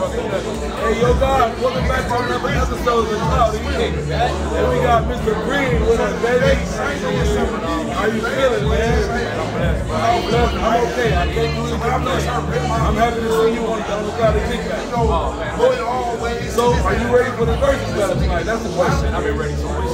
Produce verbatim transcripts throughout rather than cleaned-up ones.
Hey, yo, guys, welcome back to another episode of Cloudy Kickback. And we got Mister Green with us, baby. How you feeling, man? I'm blessed. I'm okay. I can't really complain. I'm happy to see you on the Cloudy Kickback. So, are you ready for the versus battle tonight? That's the question. I've been ready so much.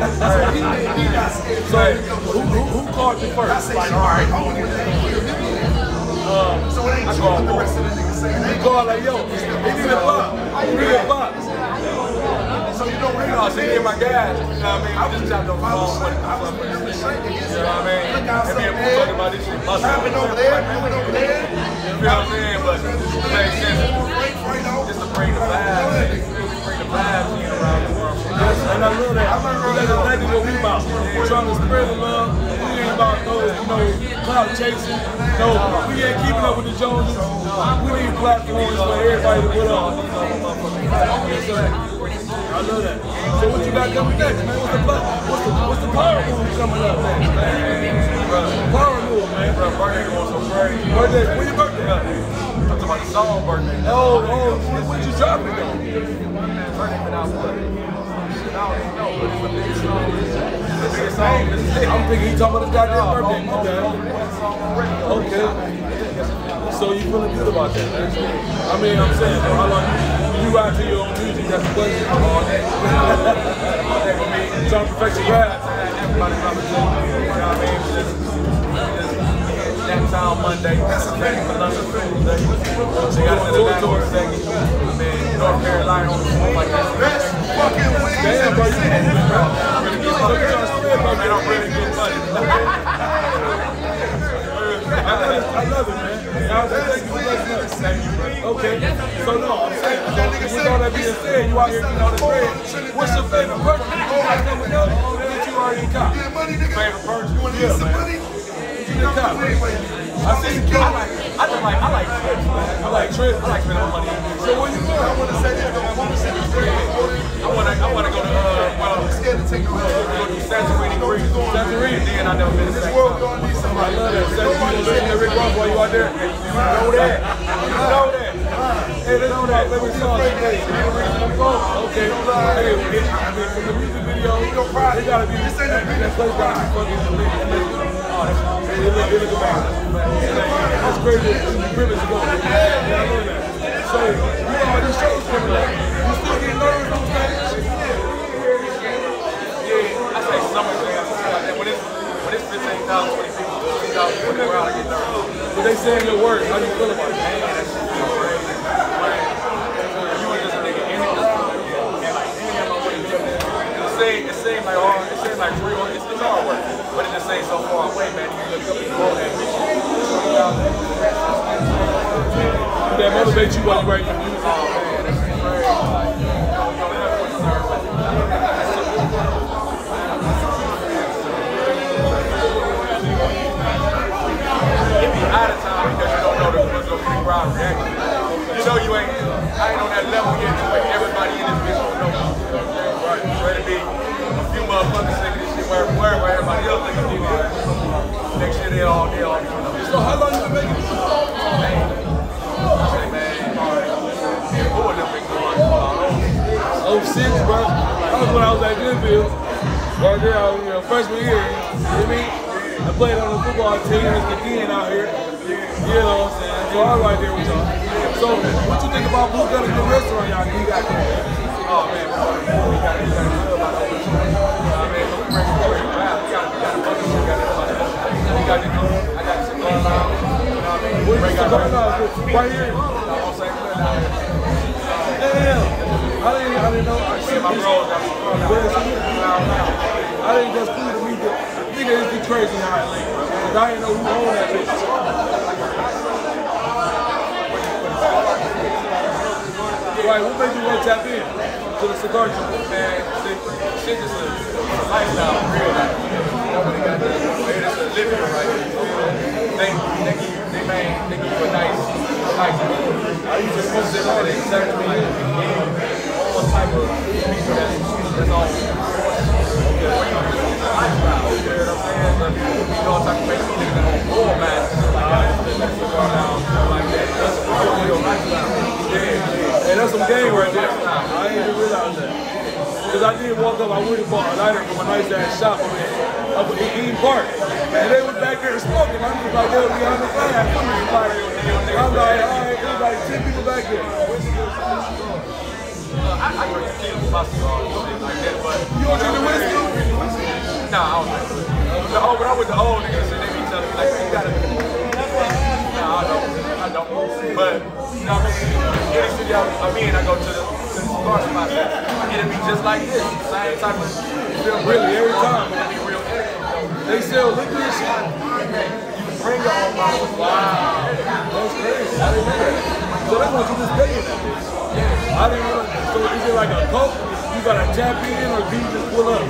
So, who, who, who called you first? Like, all right. Um, I called for it. You call like, yo, he need a box. He need a box. So you know what I see in my guys, you know what I mean? We just chopped on the phone. You know what I mean? And then we're talking about this shit. Happening over there, doing over there. You feel what I'm saying? But it makes sense. Just to bring the vibes, bring the vibes in around the world. And I love that. That's exactly what we about. We're trying to spread the love. We ain't about no, you know, clout chasing. No, we ain't keeping up with the Joneses. We need platforms for everybody to put on. Yes, sir. I love that. So what you got coming next, man? What's the what's the what's the power move coming up next, man? Power move, man. Bro, birthday going so crazy. Birthday, when your birthday? I'm talking about the song birthday. Oh, oh, when you dropping though? Birthday been out for I don't even know, but it's the biggest song. It's the biggest song. I'm thinking he talking about his goddamn birthday. Okay. Okay. So you feeling good about that, man? I mean, I'm saying, how long you, you ride to your own music? That's the question. All day. All day with me. Trying to perfect your rap. Everybody coming to you. You know what I mean? Just, just that time Monday. That's a thing for London Tuesday. They got to the tour second. I mean, North Carolina on the phone like that. Best fucking wings. Damn, bro, you moving, bro. I'm really getting money. Man, I'm really getting money. I love it, I love it, man. Okay, so no, I'm saying, so with all that being said, you out here getting all the bread. What's your favorite person you got coming up that you already got? Favorite person? Yeah, man. You the top. I see you. I like, I just like, I like trips, man. I like trips. I like spending money. So when you go, I want to say this, I want to say this. I want to, I want to go to, uh, well, I'm scared to take a road. Go to Santorini, Greece. Santorini. Then I never been to this world. I love that. Santorini, listen to Rick Ross while you out there. You know that. You know that. Hey, let's do that. Let me talk. Hey, okay. Hey, from the music video, they gotta be. This ain't that big. That place gotta be fucking lit. Oh, that's hey, they look, they look amazing. That's crazy. It's a privilege to go. Yeah, I know that. So, you know how these shows coming up. You still getting nervous on stage? Yeah, I say some of things. When it's when it's fifteen thousand, twenty people, fifteen thousand, twenty around, I get nervous. But they saying your words. How do you feel about it? Man, that shit is crazy. You was just a nigga in it. And like, damn, I'm really doing it. It seems, it seems like hard. It seems like real. It's, it's hard work. But it just ain't so far away, man. You look up and go and did that motivate you while you write your music? Oh, man, that's crazy. Like, you don't never put the nerve. It be out of time because you don't know what's going to be the crowd reaction. You know you ain't, I ain't on that level yet to where everybody in this bitch don't know. Right. Ready to be a few motherfuckers singing this shit where, where, where everybody else think I'm doing it. Next year they all, they all be doing it. So how long you been making this? Man, I say, man, who would have been going on? oh six, bro. That was when I was at Goodville. Right there, I was, you know, freshman year. You know what I mean? I played on the football team as the kid out here. You know what I'm saying? So I was right there with y'all. So what you think about Blue Gun, a good restaurant y'all got there? Oh man, bro. We got to feel about it. You know what I mean? We bring it we got we got we got we got we got the I got the cigar lounge. You know what I mean? Where's the cigar lounge? Right here. I'm saying down here. Damn. I didn't I didn't know. I see my bro got the cigar lounge. I didn't just cool to me, but nigga, it's be crazy how I link, bro. Cause I didn't know who owned that bitch. Right, what made you want to tap in to the cigar joint? Man, shit just a, a lifestyle, real life. You know what they got there? It's a living right here. They, they, give you, they, man, they give you a nice, nice meal. I used to smoke this all day, serve me all type of people that's, that's all. It's a lifestyle, you know what I'm saying? But you know, type of people that don't roll, man. Like that, cigar lounge, like that. That's a real lifestyle. Yeah, yeah. Hey, that's some game right there. I ain't even realize that. Because I did walk up, I went and bought a lighter from a nice ass shop up in, up in Eden Park. And they was back there smoking. I'm just like, they'll be on the side. I'm like, I'm like, all right, there's like ten people back there. I, I drink tequila for my cigars, like that, but... You don't drink the whiskey? Nah, I don't drink whiskey. The old, when I'm with the old niggas, they be telling me, like, you gotta... Nah, I don't. I don't. But, you know what I mean? Any city I'm in, I go to the, to the cigar spot. It'll be just like this. Same type of... Really, every time. It'll be real etiquette. They sell liquor and shit. You bring your own bottle. Wow. That's crazy. I didn't know that. So that's what you just paying that bitch. I didn't know that. So is it like a Coke? You gotta tap in or do you just pull up?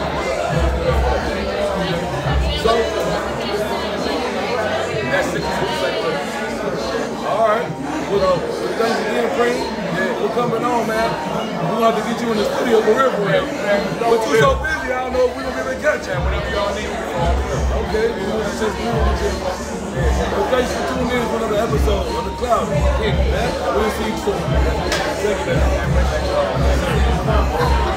So, That's sixty-two seconds. alright. Well, uh, thanks again, Cream, for coming on, man. We're gonna have to get you in the studio for real, for real. But you're so busy, I don't know if we're gonna be able to catch you. Whatever y'all need. Okay, we're just But thanks for tuning in for another episode of the Cloudy Kickback. We'll see you soon. Check it out.